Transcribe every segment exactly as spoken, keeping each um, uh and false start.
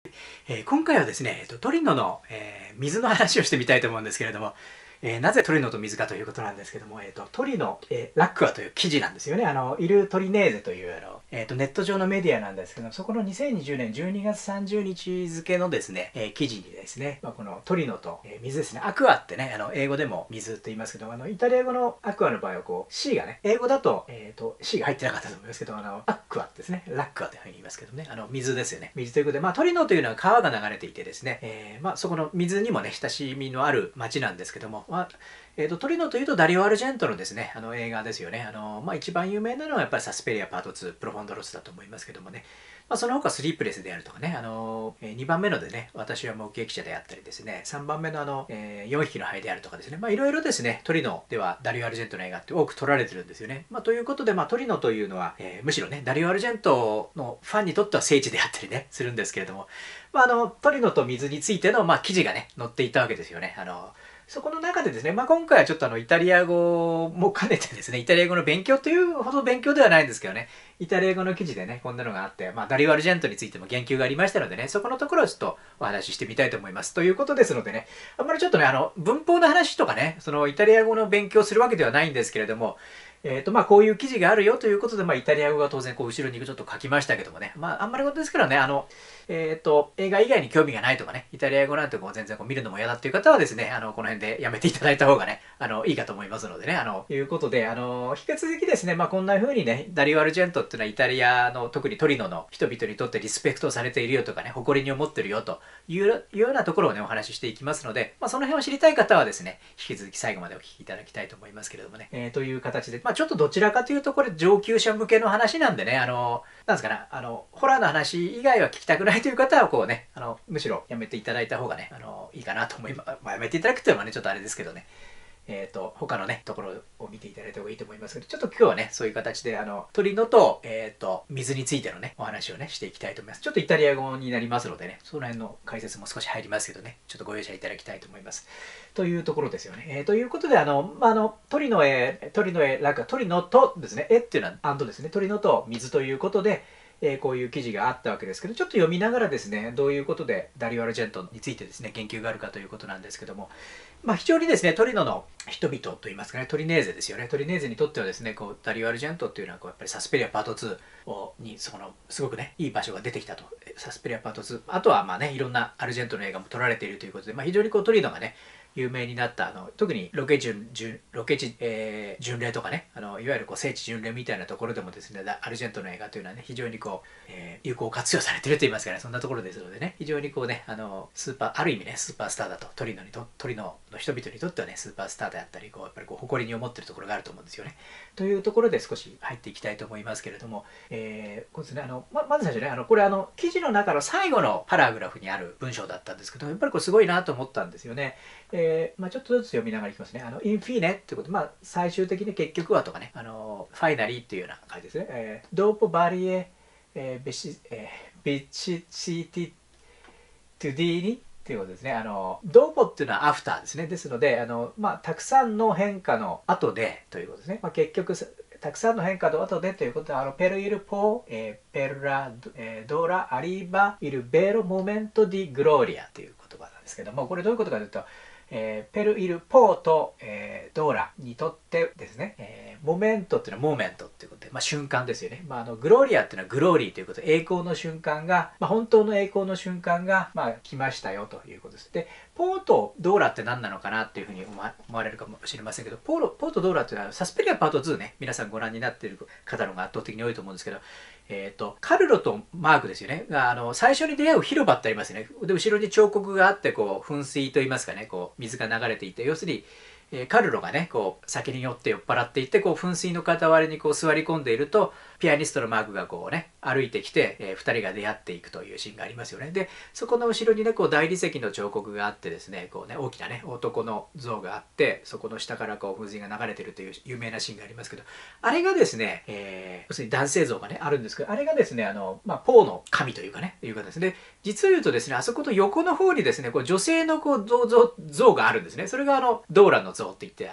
えー今回はですね、えっと、トリノの、えー水の話をしてみたいと思うんですけれども、えーなぜトリノと水かということなんですけども、えっと、トリノ、えーラックアという記事なんですよね。あの、イル・トリネーゼという、あの、えっと、ネット上のメディアなんですけど、そこのにせんにじゅうねんじゅうにがつさんじゅうにち付のですね、えー記事にですね、まあ、このトリノと、えー水ですね、アクアってね、あの、英語でも水って言いますけど、あの、イタリア語のアクアの場合はこう、C がね、英語だと、えっと、C が入ってなかったと思いますけど、あの、アクアですね、ラックアというふうに言いますけどね、あの、水ですよね。水ということで、まあ、トリノというのは川が流れていてですね、えーまあ、そこの水にもね、親しみのある町なんですけども、まあ、えーと、トリノというとダリオ・アルジェントのですね、あの映画ですよね。あの、まあ、一番有名なのはやっぱりサスペリアパートツー、プロフォンドロスだと思いますけどもね。まあ、その他スリープレスであるとかね、あの、えー、にばんめのでね、私は目撃者であったりですね、さんばんめのあの、えー、よんひきのハエであるとかですね、まあいろいろですね、トリノではダリオ・アルジェントの映画って多く撮られてるんですよね。まあということで、まあトリノというのは、えー、むしろね、ダリオ・アルジェントのファンにとっては聖地であったりね、するんですけれども、まああの、トリノと水についての、まあ記事がね、載っていたわけですよね。あの、そこの中でですね、まあ、今回はちょっとあの、イタリア語も兼ねてですね、イタリア語の勉強というほど勉強ではないんですけどね、イタリア語の記事でね、こんなのがあって、まあ、ダリオ・アルジェントについても言及がありましたのでね、そこのところをちょっとお話ししてみたいと思います。ということですのでね、あんまりちょっとね、あの、文法の話とかね、そのイタリア語の勉強するわけではないんですけれども、えっと、まあ、こういう記事があるよということで、まあ、イタリア語が当然、こう、後ろにちょっと書きましたけどもね。まあ、あんまりことですからね、あの、えっと、映画以外に興味がないとかね、イタリア語なんてこう全然こう見るのも嫌だっていう方はですね、あの、この辺でやめていただいた方がね、あの、いいかと思いますのでね、あの、いうことで、あの、引き続きですね、まあ、こんな風にね、ダリオ・アルジェントっていうのはイタリアの、特にトリノの人々にとってリスペクトされているよとかね、誇りに思ってるよというようなところをね、お話ししていきますので、まあ、その辺を知りたい方はですね、引き続き最後までお聞きいただきたいと思いますけれどもね、えー、という形で、まあ、ちょっとどちらかというと、これ上級者向けの話なんでね、あの、なんですかね、あの、ホラーの話以外は聞きたくないという方は、こうね、あの、むしろやめていただいた方がね、あの、いいかなと思います。まあ、やめていただくっていうのはね、ちょっとあれですけどね。えっと、他のね、ところを見ていただいた方がいいと思いますけど、ちょっと今日はね、そういう形で、あの、鳥のと、えっと、水についてのね、お話をね、していきたいと思います。ちょっとイタリア語になりますのでね、その辺の解説も少し入りますけどね、ちょっとご容赦いただきたいと思います。というところですよね。えー、ということで、あの、まあ、あの、鳥の絵、鳥の絵、なんか鳥のとですね、絵っていうのは、アンドですね、鳥のと水ということで、えー、こういう記事があったわけですけど、ちょっと読みながらですね、どういうことでダリオ・アルジェントについてですね、言及があるかということなんですけども、まあ、非常にですね、トリノの人々といいますかね、トリネーゼですよね。トリネーゼにとってはですね、こうダリオ・アルジェントっていうのはこうやっぱりサスペリアパートツーをにそのすごくね、いい場所が出てきたと。サスペリアパートツー。あとはまあね、いろんなアルジェントの映画も撮られているということで、まあ、非常にこうトリノがね、有名になったあの特にロケ巡ロケ地、えー、巡礼とかね、あのいわゆるこう聖地巡礼みたいなところでもですね、アルジェントの映画というのはね、非常にこう、えー、有効活用されていると言いますかね、そんなところですのでね、非常にこうね、あのスーパーある意味ね、スーパースターだと、トリノにとトリノの人々にとってはね、スーパースターであったり、こうやっぱりこう誇りに思っているところがあると思うんですよね。というところで少し入っていきたいと思いますけれども、えー、こうですね、あの ま, まず最初ね、あのこれあの記事の中の最後のパラグラフにある文章だったんですけど、やっぱりこれすごいなと思ったんですよね。えーまあ、ちょっとずつ読みながらいきますね。あのインフィーネっていうことで、まあ、最終的に結局はとかね、あのファイナリーっていうような感じですね。えー、ドーポバリエ、えー、ベシ、えー、ビチシティトゥディーニっていうことですね。あの、ドーポっていうのはアフターですね。ですので、あの、まあ、たくさんの変化の後でということですね。まあ、結局、たくさんの変化の後でということで、あの、ペルイルポー、えー、ペルラ、えー、ドラ、アリバ、イルベロ、モメント、ディ、グローリアという言葉なんですけども、これどういうことかというと、えー、ペルイルポーと、えー、ドーラにとってですね、えー、モメントっていうのはモーメントっていうことで、まあ、瞬間ですよね。まあ、あのグローリアっていうのはグローリーということで、栄光の瞬間が、まあ、本当の栄光の瞬間が、まあ、来ましたよということです。で、ポーとドーラって何なのかなっていうふうに思われるかもしれませんけど、ポーロポーとドーラっていうのはサスペリアパートツーね、皆さんご覧になっている方の方が圧倒的に多いと思うんですけど、えーと、カルロとマークですよね。があの最初に出会う広場ってありますよね。で、後ろに彫刻があって、こう、噴水といいますかね、こう、水が流れていて、要するに、えー、カルロがね、こう、酒に酔って酔っ払っていって、こう、噴水の傍らにこう座り込んでいると、ピアニストのマークがこうね、歩いてきて、えー、ふたりが出会っていくというシーンがありますよね。で、そこの後ろにね、こう、大理石の彫刻があってですね、こうね、大きなね、男の像があって、そこの下からこう、噴水が流れてるという有名なシーンがありますけど、あれがですね、えー、要するに男性像がね、あるんですけど、あれがですね、あの、まあ、ポーの神というかね、いうかですね、実を言うとですね、あそこの横の方にですね、こう女性のこう像像像があるんですね。それがあの、ドーラの像って言って、あの、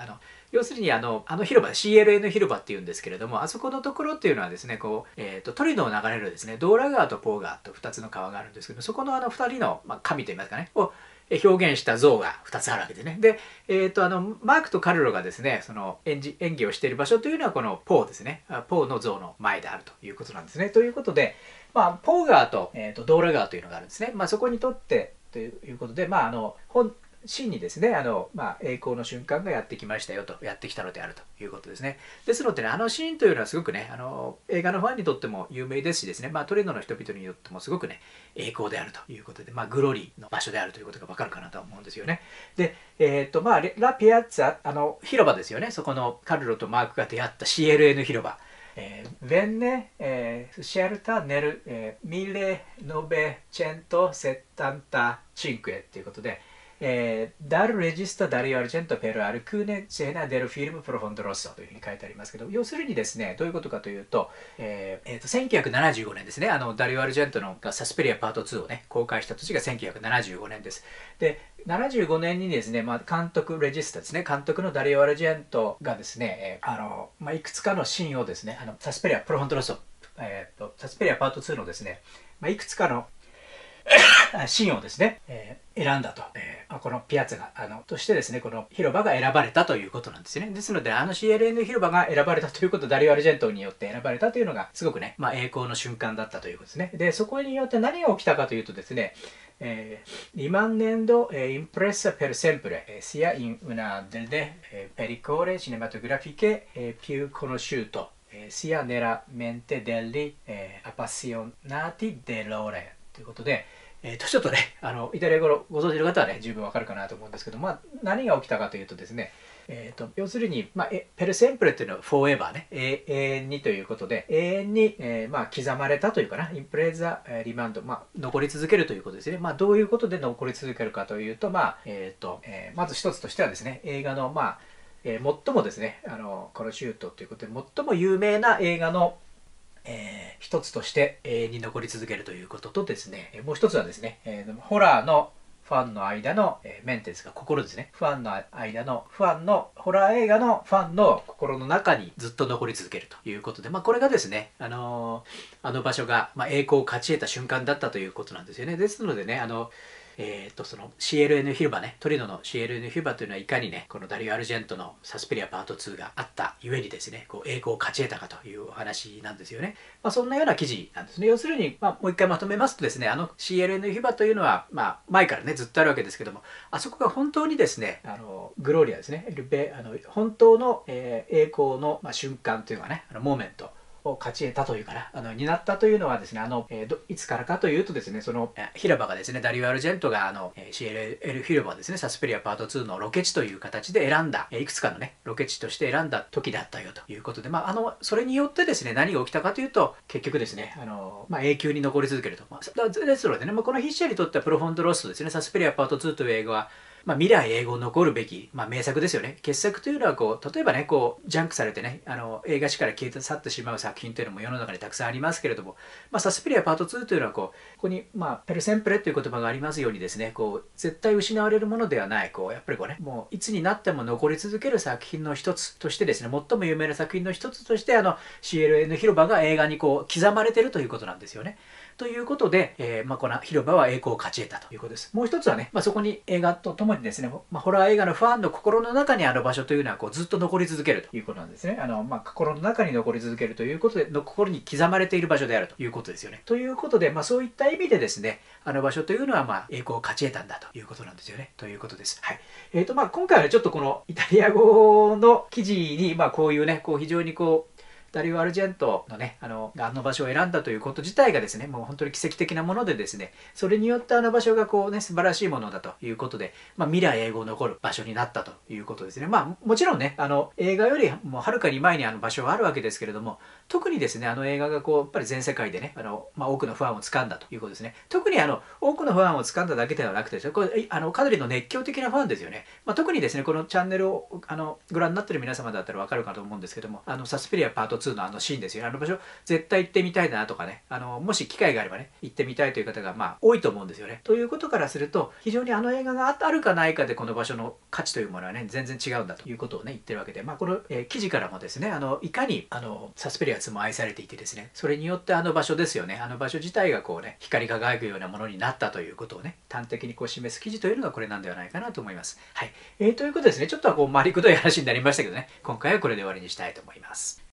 要するにあの、あの広場、シーエルエヌ 広場っていうんですけれども、あそこのところっていうのはですね、こう、えっと、トリノを流れるですね、ドーラ川とポー川とふたつの川があるんですけど、そこのあのふたりの、まあ、神といいますかね、を表現した像がふたつあるわけでね。で、えっと、あの、マークとカルロがですね、その演じ、演技をしている場所というのはこのポーですね。ポーの像の前であるということなんですね。ということで、まあ、ポー川と、えっと、ドーラ川というのがあるんですね。まあ、そこにとってということで、まあ、あの、本、真にですね、あの、まあ、栄光の瞬間がやってきましたよと、やってきたのであるということですね。ですのでね、あのシーンというのはすごくね、あの、映画のファンにとっても有名ですしですね、まあ、トレノの人々にとってもすごくね、栄光であるということで、まあ、グローリーの場所であるということがわかるかなと思うんですよね。で、えっと、まあ、ラ・ピアッツァ、あの、広場ですよね。そこのカルロとマークが出会った シーエルエヌ 広場。えー、venne eh, scelta nel eh, millenovecentosettantacinque ということで、えー、dal regista Dario Argento per alcune scene del film Profondo Rosso というふうに書いてありますけど、要するにですね、どういうことかというと、えーえー、とせんきゅうひゃくななじゅうごねんですね、あのダリオ・アルジェントのサスペリアパートツーをね、公開した年がせんきゅうひゃくななじゅうごねんです。で、ななじゅうごねんにですね、まあ、監督、レジスタですね、監督のダリオ・アルジェントがですね、えーあのまあ、いくつかのシーンをですね、あのサスペリア・プロフォンドロッソ、えー、とサスペリアパートツーのですね、まあ、いくつかのシーンをですね、えー、選んだと、えー、このピアッツァがあのとしてですね、この広場が選ばれたということなんですよね。ですので、あの シーエルエヌ 広場が選ばれたということ、ダリオ・アルジェントによって選ばれたというのがすごくね、まあ、栄光の瞬間だったということですね。で、そこによって何が起きたかというとですね、eh, rimanendo eh, impressa per sempre eh, sia in una delle eh, pellicole cinematografiche eh, più conosciute eh, sia nella mente degli eh, appassionati dell'ore ということで、えー、とちょっとね、あのイタリア語をご存知の方はね、十分わかるかなと思うんですけど、まあ、何が起きたかというとですね、えー、と要するに、まあ、えペルセンプレっていうのはフォーエバーね、永遠にということで、永遠に、えーまあ、刻まれたというかな、インプレーザ、えー、リマンド、まあ、残り続けるということですね。まあ、どういうことで残り続けるかというと、まあえーとえー、まず一つとしてはですね、映画の、まあえー、最もですね、あのコロシュートということで、最も有名な映画のえー、一つとして永遠に残り続けるということとですね、もう一つはですね、えー、ホラーのファンの間の、えー、メンテですが心ですね。ファンの間の、ファンの、ホラー映画のファンの心の中にずっと残り続けるということで、まあこれがですね、あのー、あの場所が、まあ、栄光を勝ち得た瞬間だったということなんですよね。ですのでね、あの、えー、とその シーエルエヌ 広場ね、トリノの シーエルエヌ 広場というのはいかにね、このダリオ・アルジェントのサスペリアパートツーがあったゆえにですね、こう栄光を勝ち得たかというお話なんですよね。まあ、そんなような記事なんですね。要するに、まあ、もう一回まとめますとですね、あの シーエルエヌ 広場というのは、まあ、前からね、ずっとあるわけですけども、あそこが本当にですね、あのグローリアですね、ルベあの本当の、えー、栄光の、まあ、瞬間というかね、あのモーメント。を勝ち得たというかな、あの、になったというのはですね、あの、えー、どいつからかというとですね、その、えー、広場がですね、ダリオ・アルジェントが、あの、えー、シーエルエヌ 広場ですね、サスペリアパートツーのロケ地という形で選んだ、えー、いくつかのね、ロケ地として選んだ時だったよということで、まあ、あの、それによってですね、何が起きたかというと、結局ですね、あの、まあ、永久に残り続けると。まあ、ですのでね、まあ、この筆者にとってはプロフォンドロストですね、サスペリアパートツーという映画は、まあ、未来永劫残るべき、まあ、名作ですよね。傑作というのはこう、例えばね、こう、ジャンクされてね、あの、映画史から消えて去ってしまう作品というのも世の中にたくさんありますけれども、まあ、サスペリアパートツーというのはこう、ここに、まあ、ペルセンプレという言葉がありますようにですね、こう、絶対失われるものではない、こう、やっぱりこうね、もう、いつになっても残り続ける作品の一つとしてですね、最も有名な作品の一つとして、あの、シーエルエヌ 広場が映画にこう、刻まれているということなんですよね。ということで、えーまあ、この広場は栄光を勝ち得たということです。もう一つはね、まあ、そこに映画とともにですね、まあ、ホラー映画のファンの心の中にある場所というのはこうずっと残り続けるということなんですね。あの、まあ、心の中に残り続けるということで、の心に刻まれている場所であるということですよね。ということで、まあ、そういった意味でですね、あの場所というのはまあ栄光を勝ち得たんだということなんですよね。ということです。はい。えっと、まあ、今回はね、ちょっとこのイタリア語の記事に、まあ、こういうね、こう非常にこう、ダリオ・アルジェントのね、あの、あの場所を選んだということ自体がですね、もう本当に奇跡的なものでですね、それによってあの場所がこうね、素晴らしいものだということで、まあ、未来永劫残る場所になったということですね。まあ、もちろんね、あの、映画よりもうはるかに前にあの場所はあるわけですけれども、特にですね、あの映画がこう、やっぱり全世界でね、あの、まあ、多くのファンを掴んだということですね。特にあの、多くのファンを掴んだだけではなくてですね、これ、あの、かなりの熱狂的なファンですよね。まあ、特にですね、このチャンネルを、あの、ご覧になっている皆様だったらわかるかと思うんですけども、あの、サスペリアパートトツーのあのシーンですよね。あの場所絶対行ってみたいなとかね、あのもし機会があればね行ってみたいという方がまあ多いと思うんですよね。ということからすると非常にあの映画があるかないかでこの場所の価値というものはね全然違うんだということをね言ってるわけで、まあこの、えー記事からもですね、あのいかにあのサスペリアスも愛されていてですね、それによってあの場所ですよね、あの場所自体がこうね光り輝くようなものになったということをね端的にこう示す記事というのがこれなんではないかなと思います。はい、えー、ということですね、ちょっとはこう回りくどい話になりましたけどね、今回はこれで終わりにしたいと思います。